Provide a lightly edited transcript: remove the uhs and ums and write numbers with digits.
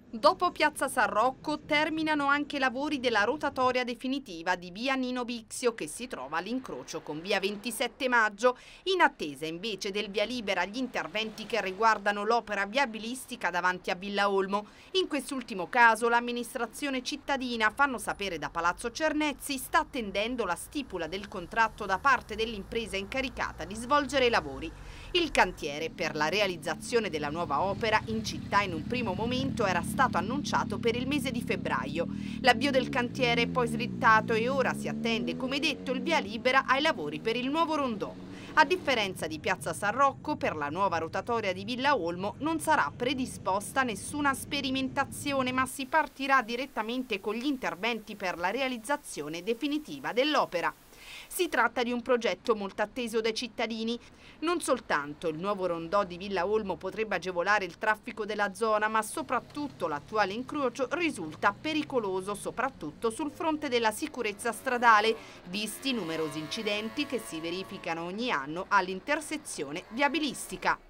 Dopo Piazza San Rocco terminano anche i lavori della rotatoria definitiva di via Nino Bixio che si trova all'incrocio con via 27 maggio, in attesa invece del via libera agli interventi che riguardano l'opera viabilistica davanti a Villa Olmo. In quest'ultimo caso l'amministrazione cittadina, fanno sapere da Palazzo Cernezzi, sta attendendo la stipula del contratto da parte dell'impresa incaricata di svolgere i lavori. Il cantiere per la realizzazione della nuova opera in città in un primo momento era stato annunciato per il mese di febbraio. L'avvio del cantiere è poi slittato e ora si attende, come detto, il via libera ai lavori per il nuovo rondò. A differenza di Piazza San Rocco, per la nuova rotatoria di Villa Olmo non sarà predisposta nessuna sperimentazione, ma si partirà direttamente con gli interventi per la realizzazione definitiva dell'opera. Si tratta di un progetto molto atteso dai cittadini. Non soltanto il nuovo rondò di Villa Olmo potrebbe agevolare il traffico della zona, ma soprattutto l'attuale incrocio risulta pericoloso, soprattutto sul fronte della sicurezza stradale, visti numerosi incidenti che si verificano ogni anno all'intersezione viabilistica.